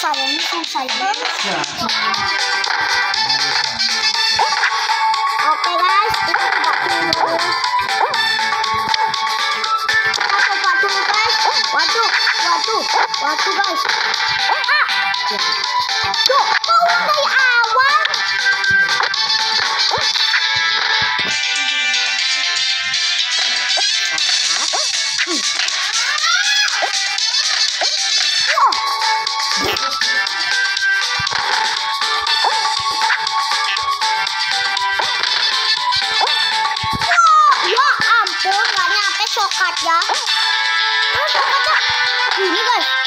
susah ya, ini susah ya. Oke guys, kita coba dulu. Kita coba dulu guys. Waduh guys. Tuh, mau dari awal. Ya ampun, gak nyampe shortcut ya. Terus shortcutnya gini guys.